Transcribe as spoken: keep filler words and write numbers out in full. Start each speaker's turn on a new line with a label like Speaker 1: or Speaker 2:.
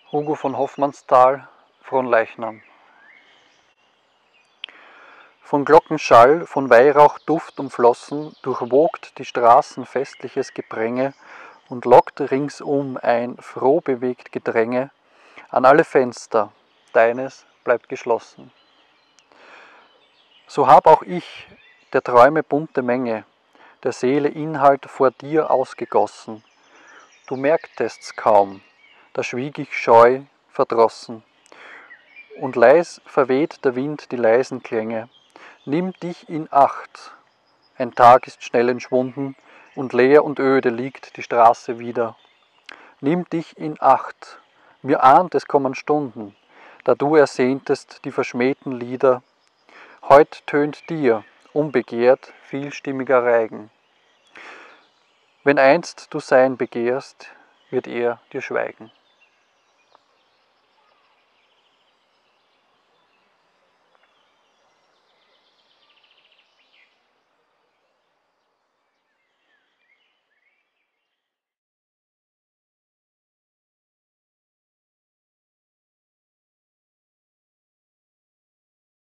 Speaker 1: Hugo von Hofmannsthal, Fronleichnam. Von Glockenschall, von Weihrauchduft umflossen, durchwogt die Straßen festliches Gepränge und lockt ringsum ein froh bewegt Gedränge. An alle Fenster, deines bleibt geschlossen. So hab auch ich, der Träume bunte Menge, der Seele Inhalt vor dir ausgegossen. Du merktest's kaum, da schwieg ich scheu, verdrossen. Und leis verweht der Wind die leisen Klänge. Nimm dich in Acht, ein Tag ist schnell entschwunden, und leer und öde liegt die Straße wieder. Nimm dich in Acht, mir ahnt es kommen Stunden, da du ersehntest die verschmähten Lieder. Heut tönt dir, unbegehrt, vielstimmiger Reigen. Wenn einst du sein begehrst, wird er dir schweigen.